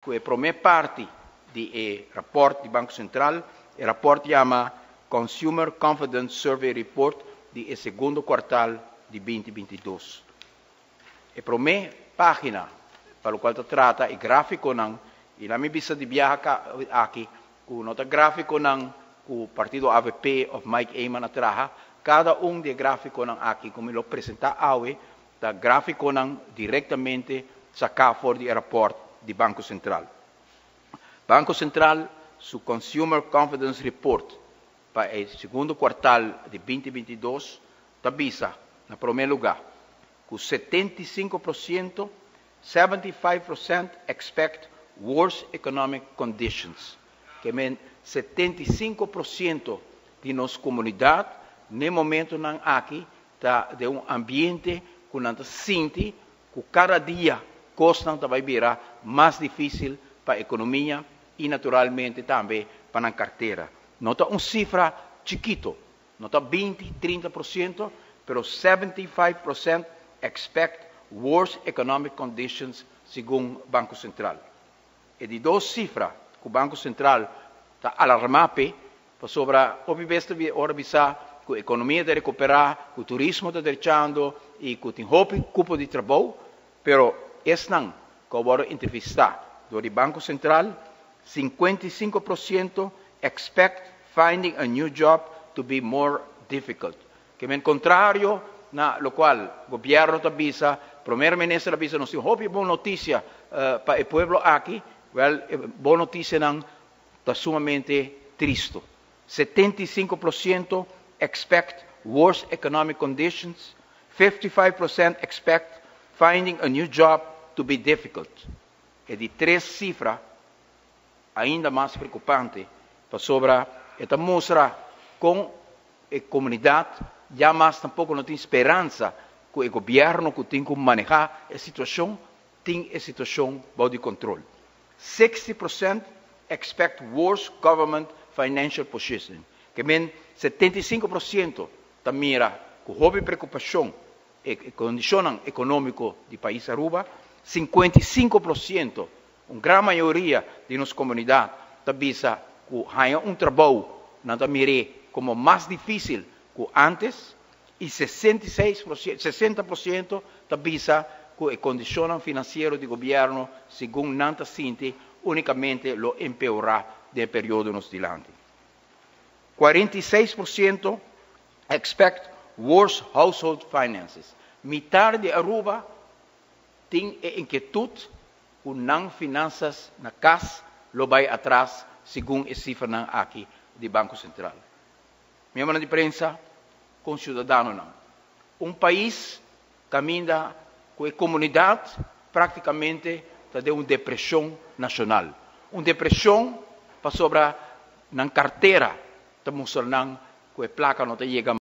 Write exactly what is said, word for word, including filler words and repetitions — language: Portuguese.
que promé parte do rapporto do Banco Central, o rapporto chama Consumer Confidence Survey Report do segundo quartal de vinte e vinte e dois. E promé página para o qual trata o gráfico não, e lá me visa de viajar aqui, com nota gráfico não, com o partido A V P of Mike Eyman atrás, cada um de gráfico não aqui, como eu apresentar hoje, da gráfico não diretamente sacar fora do rapport do Banco Central. Banco Central, seu Consumer Confidence Report, para o segundo quartal de vinte e vinte e dois, avisa, no primeiro lugar, que setenta e cinco por cento, setenta e cinco por cento expect worse economic conditions. Que mean setenta e cinco por cento de nossa comunidade, no momento não aqui, está de um ambiente que não sente que cada dia costa vai virar mais difícil para a economia e naturalmente também para a carteira. Não está uma cifra chiquito, não está vinte, trinta por cento, mas setenta e cinco por cento expect worse economic conditions segundo o Banco Central. E de duas cifras que o Banco Central está alarmado sobre a hora visar que a economia está recuperar, que o turismo está deixando e que tem roupa cupo de trabalho, mas esse não, que eu vou entrevistar do Banco Central, cinquenta e cinco por cento expect finding a new job to be more difficult. Que é o contrário, na lo qual o governo avisa, o primeiro-ministro avisa, não se houve boa notícia uh, para o povo aqui, well, boa notícia não está sumamente triste. setenta e cinco por cento expect worse economic conditions, cinquenta e cinco por cento expect finding a new job to be difficult. E de três cifras, ainda mais preocupante, para sobre esta mostra com a comunidade, já mais tampouco não tem esperança que o governo que tem que manejar a situação, tem a situação sob controle. sessenta por cento expect worse government financial position, que mean setenta e cinco por cento da mira que houve preocupação e condição econômica do país Aruba, cinquenta e cinco por cento, uma grande maioria de nossa comunidade, avisa que há um trabalho não mire como mais difícil que antes, e sessenta e seis por cento, sessenta por cento avisa que a condição financeira do governo, segundo Nanta Sinti, unicamente lo empeorará no período nos dilante. quarenta e seis por cento expect worse household finances. Metade de Aruba tem a inquietude que não finanças na casa lo vai atrás, segundo a cifra aqui do Banco Central. Minha mãe de prensa, com cidadano não. Um país caminha com a comunidade praticamente de uma depressão nacional. Uma depressão para sobre na carteira, estamos falando que a placa não chega